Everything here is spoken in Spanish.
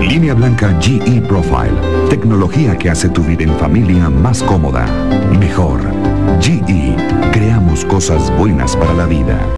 Línea blanca GE Profile. Tecnología que hace tu vida en familia más cómoda y mejor. GE. Creamos cosas buenas para la vida.